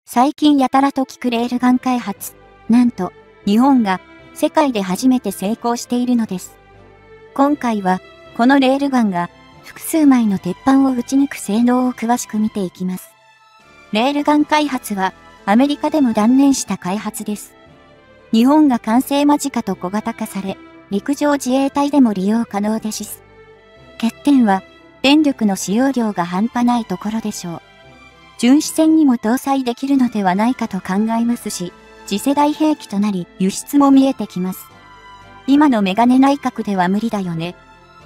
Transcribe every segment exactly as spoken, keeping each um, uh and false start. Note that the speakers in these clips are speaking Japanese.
最近やたらと聞くレールガン開発。なんと、日本が世界で初めて成功しているのです。今回は、このレールガンが複数枚の鉄板を撃ち抜く性能を詳しく見ていきます。レールガン開発は、アメリカでも断念した開発です。日本が完成間近と小型化され、陸上自衛隊でも利用可能です。欠点は、電力の使用量が半端ないところでしょう。巡視船にも搭載できるのではないかと考えますし、次世代兵器となり輸出も見えてきます。今のメガネ内閣では無理だよね。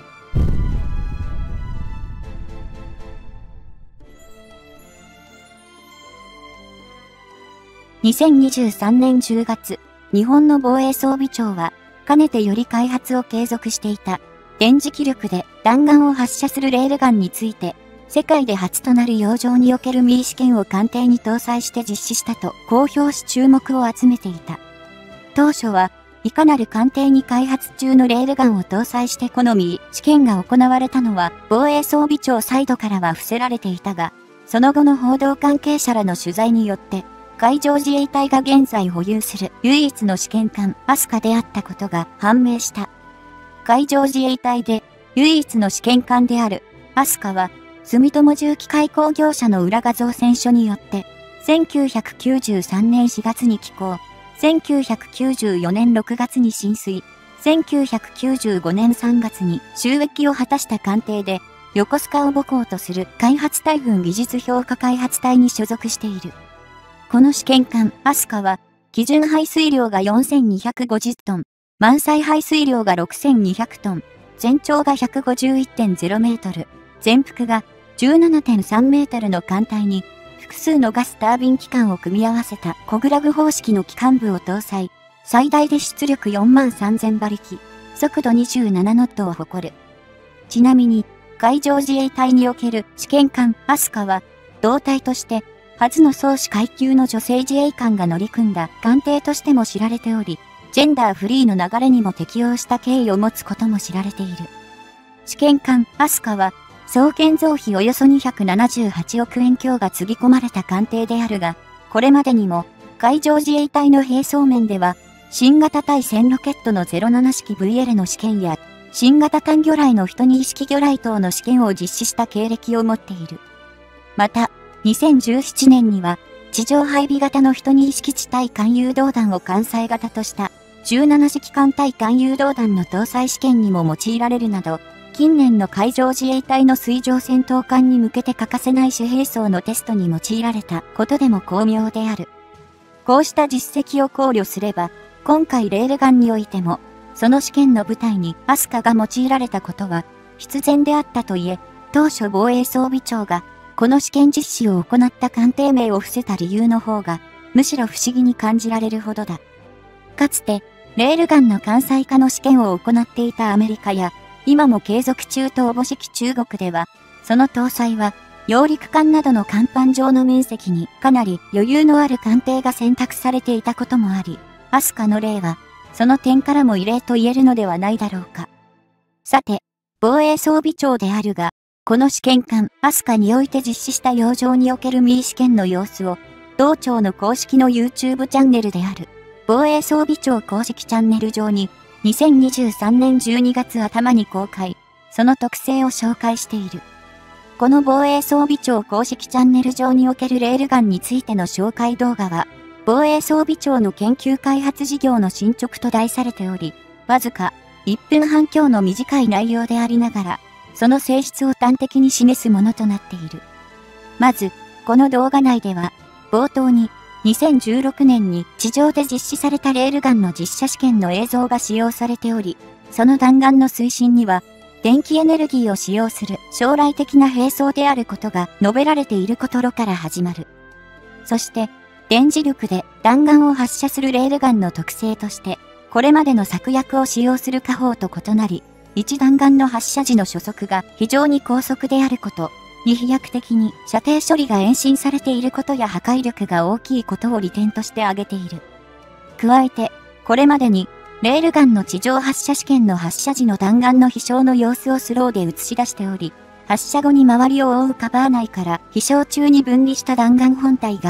にせんにじゅうさんねんじゅうがつ、日本の防衛装備庁は、かねてより開発を継続していた、電磁気力で弾丸を発射するレールガンについて、世界で初となる洋上におけるミー試験を艦艇に搭載して実施したと公表し注目を集めていた。当初は、いかなる艦艇に開発中のレールガンを搭載してこのミー試験が行われたのは防衛装備庁サイドからは伏せられていたが、その後の報道関係者らの取材によって、海上自衛隊が現在保有する唯一の試験艦アスカであったことが判明した。海上自衛隊で唯一の試験艦であるアスカは、住友重機開工業者の裏画像選書によって、せんきゅうひゃくきゅうじゅうさんねんしがつに起工、せんきゅうひゃくきゅうじゅうよねんろくがつに進水、せんきゅうひゃくきゅうじゅうごねんさんがつに就役を果たした艦艇で、横須賀を母港とする開発隊軍技術評価開発隊に所属している。この試験艦アスカは、基準排水量がよんせんにひゃくごじゅっトン、満載排水量がろくせんにひゃくトン、全長が ひゃくごじゅういってんゼロメートル、全幅が じゅうななてんさんメートルの艦隊に、複数のガスタービン機関を組み合わせたコグラグ方式の機関部を搭載、最大で出力よんまんさんぜんばりき、速度にじゅうななノットを誇る。ちなみに、海上自衛隊における試験艦アスカは、同隊として、初の総司階級の女性自衛官が乗り組んだ艦艇としても知られており、ジェンダーフリーの流れにも適応した経緯を持つことも知られている。試験艦アスカは、総建造費およそにひゃくななじゅうはちおくえん強がつぎ込まれた艦艇であるが、これまでにも、海上自衛隊の兵装面では、新型対戦ロケットのゼロななしき ブイエル の試験や、新型単魚雷のひとに式魚雷等の試験を実施した経歴を持っている。また、にせんじゅうななねんには、地上配備型のひとに式地対艦誘導弾を艦載型とした、じゅうなな式艦対艦誘導弾の搭載試験にも用いられるなど、近年の海上自衛隊の水上戦闘艦に向けて欠かせない主兵装のテストに用いられたことでも巧妙である。こうした実績を考慮すれば、今回レールガンにおいても、その試験の舞台にアスカが用いられたことは必然であったといえ、当初防衛装備庁がこの試験実施を行った艦艇名を伏せた理由の方が、むしろ不思議に感じられるほどだ。かつて、レールガンの艦載化の試験を行っていたアメリカや、今も継続中とおぼしき中国では、その搭載は、揚陸艦などの甲板上の面積にかなり余裕のある艦艇が選択されていたこともあり、アスカの例は、その点からも異例と言えるのではないだろうか。さて、防衛装備庁であるが、この試験艦アスカにおいて実施した洋上におけるミー試験の様子を、同庁の公式の YouTube チャンネルである、防衛装備庁公式チャンネル上に、にせんにじゅうさんねんじゅうにがつ頭に公開、その特性を紹介している。この防衛装備庁公式チャンネル上におけるレールガンについての紹介動画は、防衛装備庁の研究開発事業の進捗と題されており、わずかいっぷんはん強の短い内容でありながら、その性質を端的に示すものとなっている。まず、この動画内では、冒頭に、にせんじゅうろくねんに地上で実施されたレールガンの実写試験の映像が使用されており、その弾丸の推進には、電気エネルギーを使用する将来的な兵装であることが述べられているところから始まる。そして、電磁力で弾丸を発射するレールガンの特性として、これまでの策略を使用する火砲と異なり、一弾丸の発射時の初速が非常に高速であること、に飛躍的に射程処理が延伸されていることや破壊力が大きいことを利点として挙げている。加えて、これまでに、レールガンの地上発射試験の発射時の弾丸の飛翔の様子をスローで映し出しており、発射後に周りを覆うカバー内から飛翔中に分離した弾丸本体が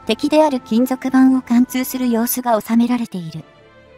敵である金属板を貫通する様子が収められている。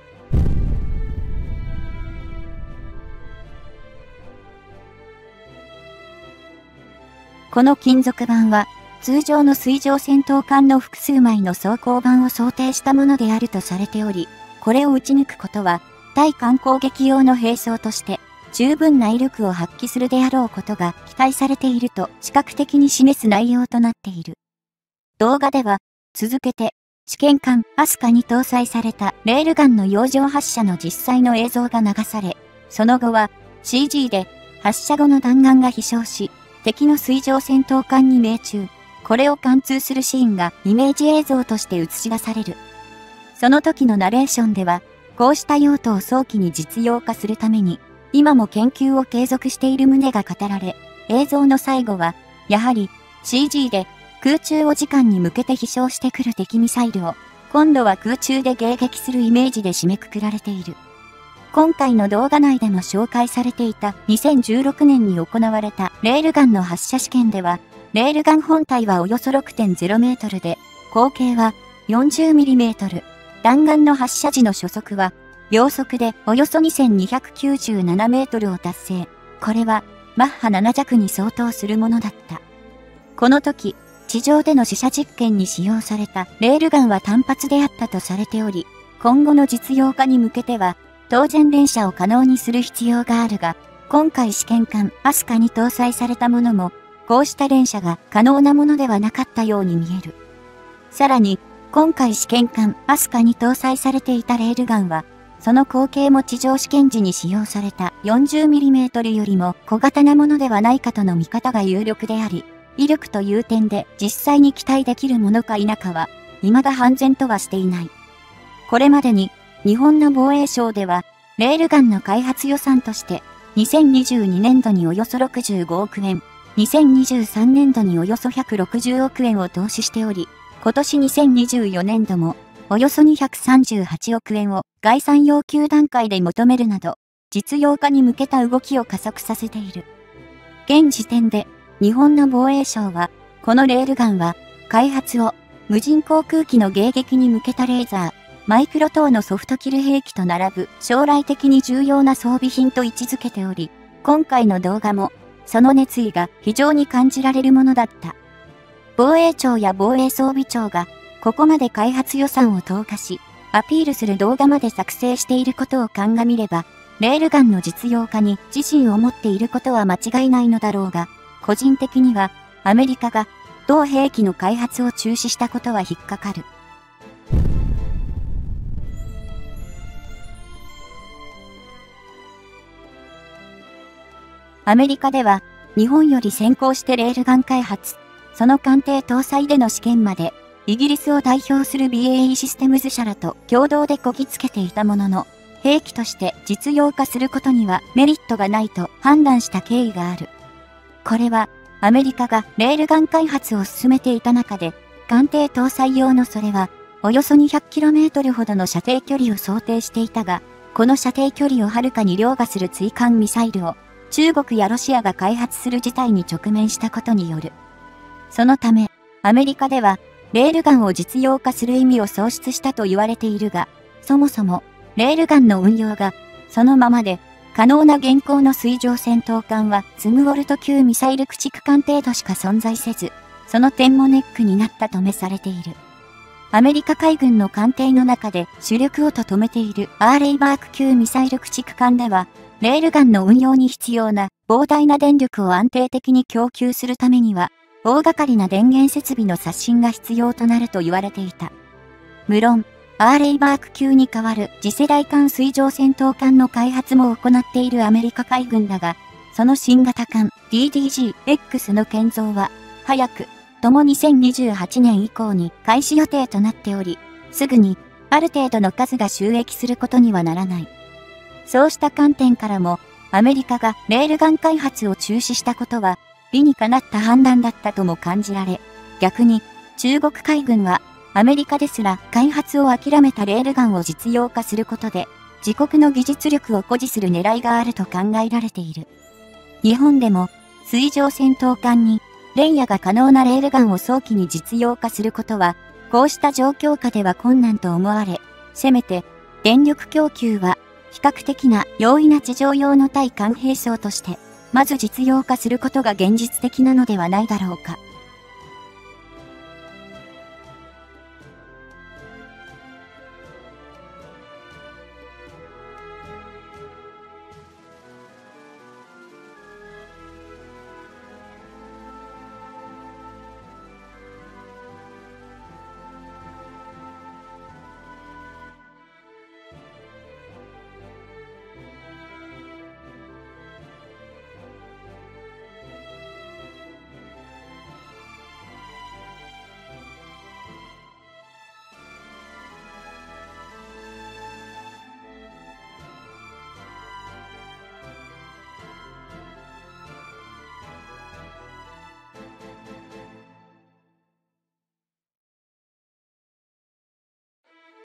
この金属板は、通常の水上戦闘艦の複数枚の装甲板を想定したものであるとされており、これを撃ち抜くことは、対艦攻撃用の兵装として、十分な威力を発揮するであろうことが期待されていると視覚的に示す内容となっている。動画では、続けて、試験艦アスカに搭載されたレールガンの洋上発射の実際の映像が流され、その後は シージー で発射後の弾丸が飛翔し、敵の水上戦闘艦に命中。これを貫通するシーンがイメージ映像として映し出される。その時のナレーションでは、こうした用途を早期に実用化するために、今も研究を継続している旨が語られ、映像の最後は、やはり シージー で空中を時間に向けて飛翔してくる敵ミサイルを、今度は空中で迎撃するイメージで締めくくられている。今回の動画内でも紹介されていたにせんじゅうろくねんに行われたレールガンの発射試験では、レールガン本体はおよそ ろくてんゼロメートルで、口径は よんじゅうミリメートル、弾丸の発射時の初速は、秒速でおよそにせんにひゃくきゅうじゅうななメートルを達成。これは、マッハなな弱に相当するものだった。この時、地上での試射実験に使用されたレールガンは単発であったとされており、今後の実用化に向けては、当然連射を可能にする必要があるが、今回試験艦アスカに搭載されたものも、こうした連射が可能なものではなかったように見える。さらに、今回試験艦アスカに搭載されていたレールガンは、その口径も地上試験時に使用された よんじゅうミリメートルよりも小型なものではないかとの見方が有力であり、威力という点で実際に期待できるものか否かは、未だ判然とはしていない。これまでに、日本の防衛省では、レールガンの開発予算として、にせんにじゅうにねんどにおよそろくじゅうごおくえん、にせんにじゅうさんねんどにおよそひゃくろくじゅうおくえんを投資しており、今年にせんにじゅうよねんどもおよそにひゃくさんじゅうはちおくえんを概算要求段階で求めるなど、実用化に向けた動きを加速させている。現時点で、日本の防衛省は、このレールガンは、開発を無人航空機の迎撃に向けたレーザー、マイクロ等のソフトキル兵器と並ぶ将来的に重要な装備品と位置づけており、今回の動画も、その熱意が非常に感じられるものだった。防衛庁や防衛装備庁が、ここまで開発予算を投下し、アピールする動画まで作成していることを鑑みれば、レールガンの実用化に自信を持っていることは間違いないのだろうが、個人的には、アメリカが、同兵器の開発を中止したことは引っかかる。アメリカでは、日本より先行してレールガン開発、その艦艇搭載での試験まで、イギリスを代表する ビーエーイー システムズ社らと共同でこぎつけていたものの、兵器として実用化することにはメリットがないと判断した経緯がある。これは、アメリカがレールガン開発を進めていた中で、艦艇搭載用のそれは、およそ にひゃくキロメートル ほどの射程距離を想定していたが、この射程距離をはるかに凌駕する追艦ミサイルを、中国やロシアが開発する事態に直面したことによる。そのため、アメリカでは、レールガンを実用化する意味を喪失したと言われているが、そもそも、レールガンの運用が、そのままで、可能な現行の水上戦闘艦は、スムウォルト級ミサイル駆逐艦程度しか存在せず、その点もネックになったとめされている。アメリカ海軍の艦艇の中で主力をと止めているアーレイバーク級ミサイル駆逐艦では、レールガンの運用に必要な膨大な電力を安定的に供給するためには、大掛かりな電源設備の刷新が必要となると言われていた。無論、アーレイバーク級に代わる次世代艦水上戦闘艦の開発も行っているアメリカ海軍だが、その新型艦 ディーディージーエックス の建造は、早く、ともにせんにじゅうはちねん以降に開始予定となっており、すぐに、ある程度の数が収益することにはならない。そうした観点からも、アメリカがレールガン開発を中止したことは、理にかなった判断だったとも感じられ、逆に、中国海軍は、アメリカですら開発を諦めたレールガンを実用化することで、自国の技術力を誇示する狙いがあると考えられている。日本でも、水上戦闘艦に、連夜が可能なレールガンを早期に実用化することは、 こうした状況下では困難と思われ、せめて、電力供給は、比較的な容易な地上用の対艦兵装として、まず実用化することが現実的なのではないだろうか。